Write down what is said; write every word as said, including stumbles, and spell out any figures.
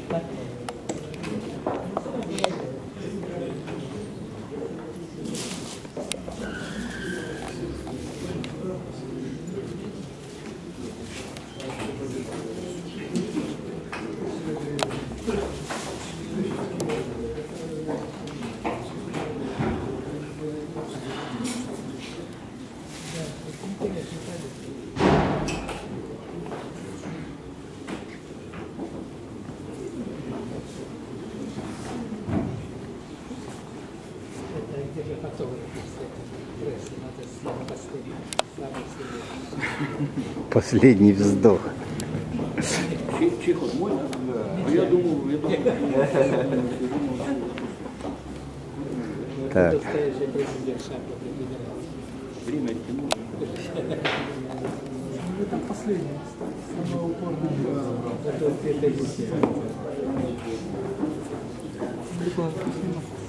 Последний вздох. Чихот мой, да? А я думал, я думал. Так. Время тянуло. Это последнее. Самое упорное. Это